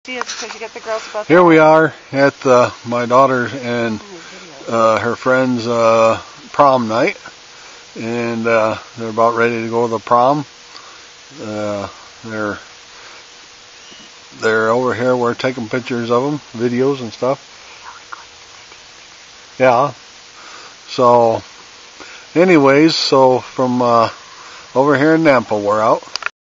because you get the girls about Here we are at my daughter and her friend's prom night, and they're about ready to go to the prom. They're over here. We're taking pictures of them, videos and stuff. Yeah. So, anyways, so from over here in Nampa, we're out.